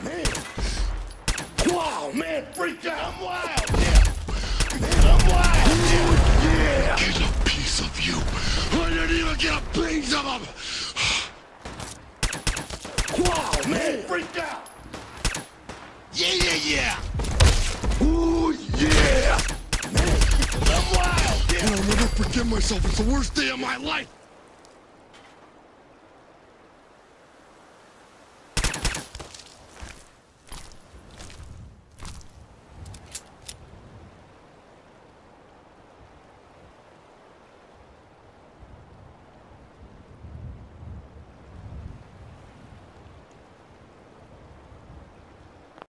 Man. Wow, man, freaked out. I'm wild, yeah. Man, I'm wild, yeah. Get a piece of you. I didn't even get a piece of him. Wow, man, freaked out. Yeah. Ooh, yeah. Man, I'm wild, yeah. And I'll never forgive myself. It's the worst day of my life.